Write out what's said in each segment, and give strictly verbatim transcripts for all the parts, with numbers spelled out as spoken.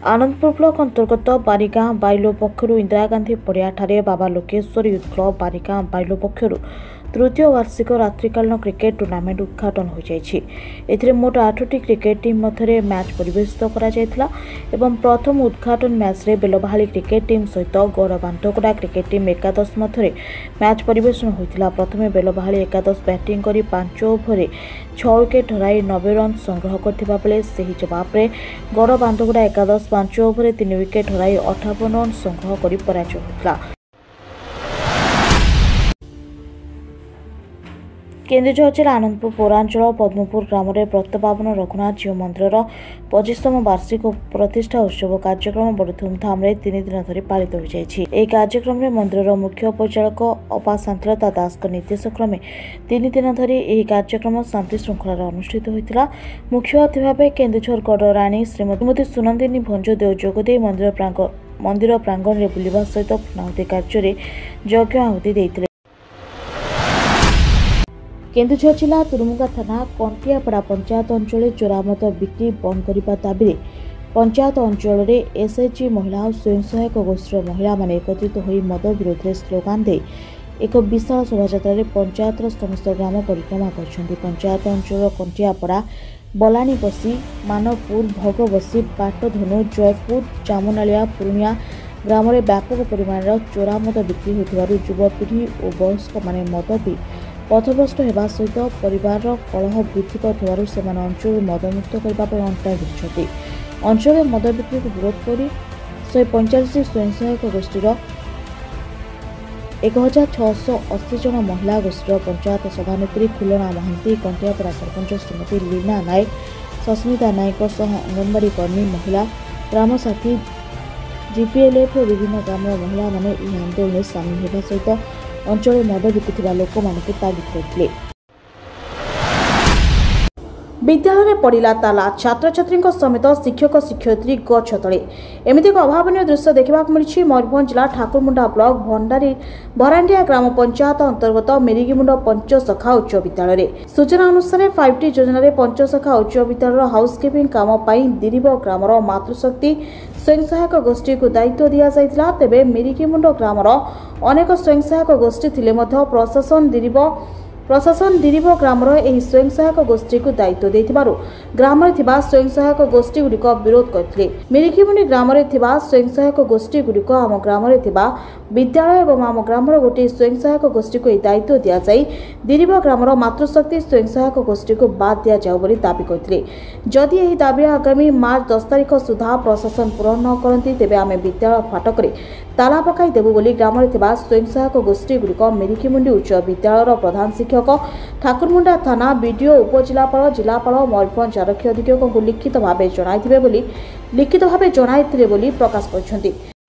Anandpur block अंतर्गत बारिगाँ बाइलो पक्षर इंदिरा गांधी पड़ियाठारे बाबा लोकेश्वर यूथ क्लब बारिगाँ बाइलो पक्षर तृतीय वार्षिक रात्रिकालीन क्रिकेट टूर्नामेंट उद्घाटन हो जाएगी। मोट आठटी क्रिकेट टीम मध्य मैच परिवेशित करा एवं प्रथम उद्घाटन मैच रे बेलबाहाली क्रिकेट टीम सहित गौरबांधकोड़ा क्रिकेट टीम एकादश मध्य मैच परिवेशन होता। प्रथम बेलबाहाली एकादश बैटिंग कर पांच ओभर छह विकेट हराई नब्बे रन संग्रह करथिबा बेले सही जवाब रे गौरबांधकोड़ा एकादश पांच ओभर तीन विकेट हराई अठावन रन संग्रह कर पराजय होता। केन्दुझर जिला आनंदपुर पौरांचल पद्मपुर ग्राम में प्रत्यपावन रघुनाथ जीव मंदिर पच्चीसतम वार्षिक प्रतिष्ठा उत्सव कार्यक्रम बड़ धूमधाम तीन दिन धरी पालित हो जाएगी। कार्यक्रम में मंदिर मुख्य परिचालक अपा शांतिलता दास निर्देश क्रमे तीन दिन धरी यह कार्यक्रम शांति श्रृंखलार अनुष्ठित होता। मुख्य अतिथि भाव केन्दुझर गड़ राणी श्रीमती सुनंदिनी भंजदेव जोगदे मंदिर प्रांग मंदिर प्रांगण में बुलवा सहित पूर्णाहुति कार्य यज्ञ आहुति देते। केन्दुझर जिला तुरुमुगा थाना कंटियापड़ा पंचायत अंचल चोरा मद बिक्री बंद करने दाबी पंचायत अंचल एसएचजी महिला और स्वयं सहायक गोष्ठीर महिला माने एकत्रित हो मद विरोध में स्लोगान दे एक विशाल शोभायात्रा पंचायत समस्त ग्राम परिक्रमा कर। पंचायत अंचल कंटियापड़ा बलानीपसी मानवपुर भगबसी पाटधनु जयपुर जामुनालिया पुरुनिया ग्राम में व्यापक परिमाण चोरा मद बिक्री होता युवपीढ़ी और वयस्क माने मद पी पथभ्रष्ट होगा सहित परिवार कलह वृद्धि कर अंचल मदमुक्त करने अंटाई भिड़ुंट। अंचल मद बिक्री को विरोध कर शहे पैंचाश स्वयं सहायक गोष्ठीर एक हजार छःश अशी जन महिला गोष्ठीर पंचायत सभानेत्री खुलना महांती कंटियापड़ा सरपंच श्रीमती लीना नायक सस्मिता नायक अंगनवाड़ी कर्मी महिला ग्राम साथी जीपीएलएफ और विभिन्न ग्राम महिला माने यह आंदोलन में सामिल होगा सहित अंचल मद बिकुवा लोक मानक तागिद करते। विद्यालय में पड़ा ताला छात्र छात्री समेत शिक्षक शिक्षयित्री गछ तले एमती एक अभावन दृश्य देखा मिली। मयूरभंज जिला ठाकुरमुंडा ब्लॉक भंडारी भरांडिया ग्राम पंचायत अंतर्गत मेरिगीमुंड पंचसखा उच्च विद्यालय सूचना अनुसार फाइव टी योजन पंचसखा उच्च विद्यालय हाउसकीपिंग काम दिरीब ग्रामर मातृशक्ति स्वयं सहायक गोष्ठी को दायित्व दि जाइथिला। तेबे मेरिगीमुंड ग्रामर अनेक स्वयं सहायक गोष्ठी थिले मध्य प्रशासन दिरीब प्रशासन दिरीब ग्रामर एही स्वयं सहायक गोष्ठी को दायित्व देथिबारु ग्राम में थिबा स्वयं सहायक गोष्ठी गुड़िक विरोध करथिले। मिरिकीमुंडी ग्राम में थिबा स्वयं सहायक गोष्ठी गुड़िक आम ग्राम में थिबा विद्यालय एवं आम ग्रामर गोटे स्वयं सहायक गोष्ठी को दायित्व दि जाई दिरीब ग्रामर मातृशक्ति स्वयं सहायक गोष्ठी को बाद दिया जाऊ बोली दाबी करथिले। जदि एही दाबी आगामी मार्च दस तारिख सुधा प्रशासन पूरण न करती तेबे आमे विद्यालय फाटक ताला पकाई देबु बोली ग्राम में थिबा स्वयं सहायक गोष्ठी गुड़िक मिरिकीमुंडी उच्च विद्यालय प्रधान शिक्षक ठाकुरमुंडा थाना बीडीओ उपजिलापाल जिलापाल मयूरभंज आरक्षी अधीक्षक को लिखित भाव जणाइथिबे बोली लिखित भाव जणाइथिले बोली प्रकाश करछन्ती।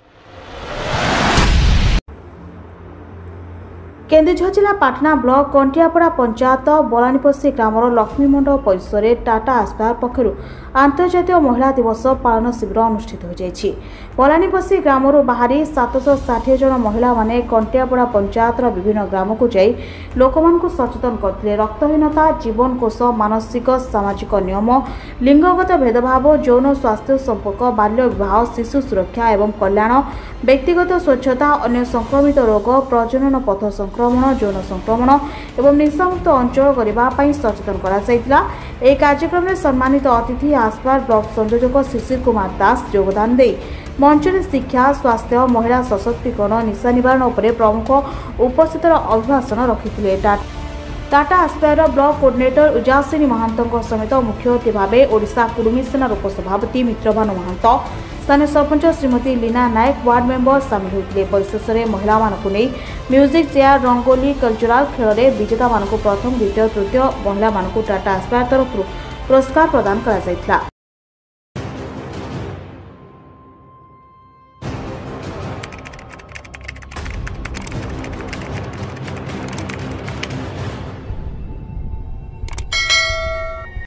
केन्दुझर जिला पाटना ब्लॉक कंटियापड़ा पंचायत बलानीपसी ग्रामर लक्ष्मी मंडप परिसर में टाटा आस्पायर पक्षर आंतर्जातीय महिला दिवस पालन शिविर अनुष्ठित हो जाएगी। बलानीपसी ग्रामर बाहरी सात सौ षाठी जन महिला माने कंटियापड़ा पंचायत विभिन्न ग्राम को जाई लोक मानकु सचेतन करथिले। रक्तहीनता जीवनकोश मानसिक सामाजिक नियम लिंगगत भेदभाव यौन स्वास्थ्य संपर्क बाल्य विवाह शिशु सुरक्षा एवं कल्याण व्यक्तिगत स्वच्छता अन्य संक्रमित रोग प्रजनन पथ संक्रमण यौन संक्रमण एवं निशामुक्त अंचल करने सचेतन करा। एक कार्यक्रम में सम्मानित अतिथि आस्पायर ब्लॉक संयोजक शिशिर कुमार दास योगदान दे मंच में शिक्षा स्वास्थ्य महिला सशक्तिकरण निशा निवारण उपर प्रमुख उपस्थित अभिभाषण रखिथिले। Tata aspire block coordinator Ujasini Mahanta समेत मुख्य अतिथि भाव ओडिशा कुरुमी सेना उपसभापति मित्रभानु महांत स्थानीय सरपंच श्रीमती लीना नायक वार्ड मेंबर सामिल होते। परिशेष में महिला मानक नहीं म्यूजिक चेयर रंगोली कल्चराल खेल में विजेता मानक प्रथम द्वितीय तृतीय महिला मानक टाटा आस्पायर तरफ पुरस्कार प्रदान करा जायथिला।